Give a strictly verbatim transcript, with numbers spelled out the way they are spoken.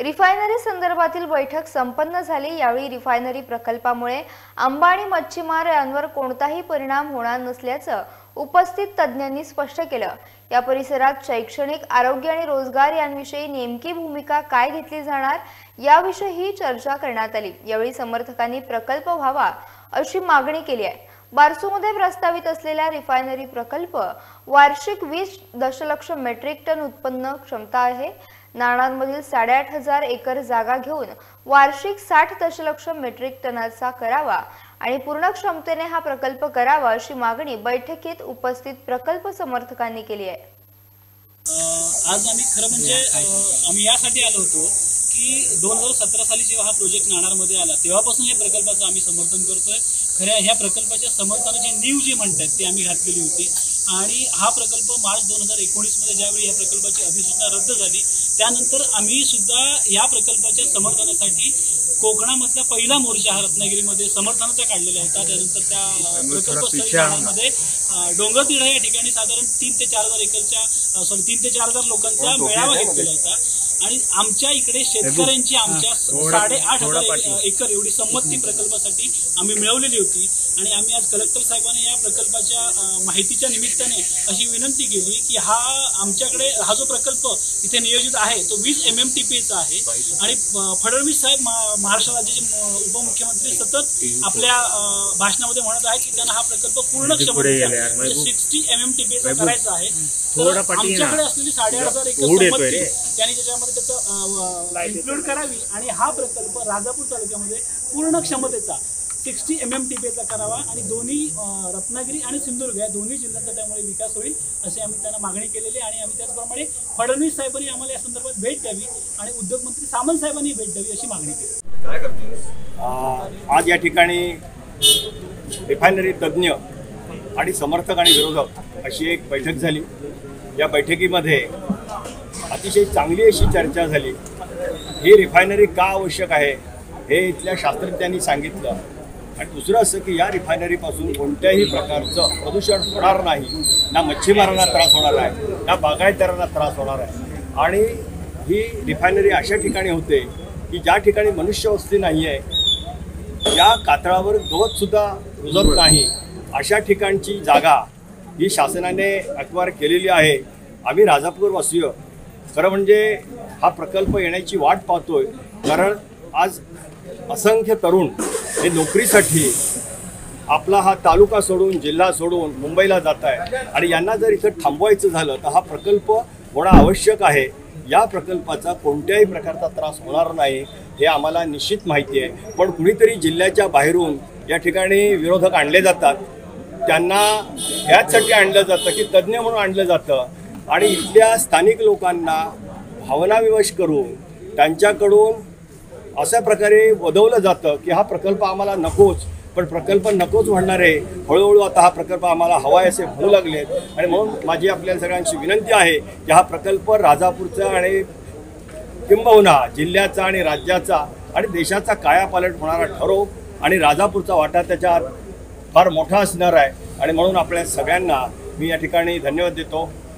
Refinery संदर्भातील बैठक संपन्न झाली। यावेळी रिफायनरी प्रकल्पामुळे अंबानी मच्छीमार यांवर कोणताही परिणाम होणार नसल्याचं उपस्थित तज्ञांनी स्पष्ट केलं। या परिसरात शैक्षणिक, आरोग्य आणि रोजगार यांविषयी नेमकी भूमिका काय घेतली जाणार याविषयी चर्चा करण्यात आली। यावेळी समर्थकांनी प्रकल्प व्हावा अशी मागणी केली आहे। बारसूमध्ये प्रस्तावित असलेला रिफायनरी प्रकल्प वार्षिक वीस दशलक्ष मेट्रिक टन उत्पन्न क्षमता आहे। नाणांमधील साडेआठ हजार एकर जागा घेऊन वार्षिक साठ दशलक्ष मेट्रिक टनाचा करावा आणि पूर्ण क्षमतेने हा प्रकल्प करावा अशी मागणी बैठकीत उपस्थित प्रकल्प समर्थकांनी केली आहे। आज आम्ही खरं म्हणजे आम्ही यासाठी आलो होतो की दोन हजार सतरा साली जेव्हा हा प्रोजेक्ट नाणारमध्ये आला तेव्हापासून या प्रकल्पाचं आम्ही समर्थन करतोय। खऱ्या ह्या प्रकल्पाच्या समर्थनाची नीव जी म्हणतात ती आम्ही घातलेली होती आणि हा प्रकल्प मार्च दोन हजार एकोणीस मध्ये ज्यावेळी या प्रकल्पाची अधिसूचना रद्द झाली त्यानंतर आम्ही सुद्धा या प्रकल्पाच्या समर्थनासाठी कोकणामधला पहिला मोर्चा हा रत्नागिरीमध्ये समर्थनाचा काढलेला होता। त्यानंतर त्या प्रकल्पस्थळी नाणारमध्ये डोंगरतिडा या ठिकाणी साधारण तीन ते चार हजार एकरच्या सॉरी तीन ते चार हजार लोकांचा मेळावा घेतलेला होता आणि आमच्या इकडे शेतकऱ्यांची आमच्या साडेआठ हजार एकर एवढी संमती प्रकल्पासाठी आम्ही मिळवलेली होती आणि आम्ही आज कलेक्टर साहेबांनी या प्रकल्पाच्या माहितीच्या निमित्ताने अशी विनंती केली की हा आमच्याकडे हा जो प्रकल्प इथे नियोजित आहे तो वीस एम एम टी पी चा आहे आणि फडणवीस साहेब महाराष्ट्र राज्याचे उपमुख्यमंत्री सतत आपल्या भाषणामध्ये म्हणत आहेत की त्यांना हा प्रकल्प पूर्ण क्षमतेचा म्हणजे sixty M M T P चा करायचा आहे। तर आमच्याकडे असलेली साडेआठ हजार एकर संमती त्यांनी त्याच्यामध्ये त्याचं इन्क्लूड करावी आणि हा प्रकल्प राजापूर तालुक्यामध्ये पूर्ण क्षमतेचा sixty M M T P चा करावा आणि दोन्ही रत्नागिरी आणि सिंधुदुर्ग या दोन्ही जिल्ह्यांचा त्यामुळे विकास होईल असे आम्ही त्यांना मागणी केलेली आणि आम्ही त्याचप्रमाणे फडणवीस साहेबांनी आम्हाला या संदर्भात भेट द्यावी आणि उद्योगमंत्री सामंत साहेबांनी भेट द्यावी अशी मागणी केली। काय करते आज या ठिकाणी रिफायनरी तज्ज्ञ आणि समर्थक आणि विरोधक अशी एक बैठक झाली। या बैठकीमध्ये अतिशय चांगली अशी चर्चा झाली। ही रिफायनरी का आवश्यक आहे हे इथल्या शास्त्रज्ञांनी सांगितलं आणि दुसरं असं की या रिफायनरीपासून कोणत्याही प्रकारचं प्रदूषण होणार नाही, ना मच्छीमारांना त्रास होणार आहे ना बागायतदारांना त्रास होणार आहे आणि ही रिफायनरी अशा ठिकाणी होते की ज्या ठिकाणी मनुष्यवस्ती नाही आहे, ज्या कातळावर गवतसुद्धा रुजत नाही अशा ठिकाणची जागा ही शासनाने अक्वायर केलेली आहे। आम्ही राजापूरवासीय खरं म्हणजे हा प्रकल्प येण्याची वाट पाहतोय कारण आज असंख्य तरुण हे नोकरीसाठी आपला हा तालुका सोडून जिल्हा सोडून मुंबईला जात आहे आणि यांना जर इथं थांबवायचं झालं तर हा प्रकल्प होणं आवश्यक आहे। या प्रकल्पाचा कोणत्याही प्रकारचा त्रास होणार नाही हे आम्हाला निश्चित माहिती आहे, पण कुणीतरी जिल्ह्याच्या बाहेरून या ठिकाणी विरोधक आणले जातात, त्यांना ह्याचसाठी आणलं जातं की तज्ज्ञ म्हणून आणलं जातं आणि इथल्या स्थानिक लोकांना भावनाविवश करून त्यांच्याकडून अशा प्रकारे वदवलं जातं की हा प्रकल्प आम्हाला नकोच, पण प्रकल्प नकोच म्हणणारे हळूहळू आता हा प्रकल्प आम्हाला हवा आहे असे म्हणू लागलेत आणि म्हणून माझी आपल्या सगळ्यांची विनंती आहे की हा प्रकल्प राजापूरचा आणि किंबहुना जिल्ह्याचा आणि राज्याचा आणि देशाचा कायापालट होणारा ठरो आणि राजापूरचा वाटा त्याच्यात फार मोठा असणार आहे आणि म्हणून आपल्या सगळ्यांना मी या ठिकाणी धन्यवाद देतो।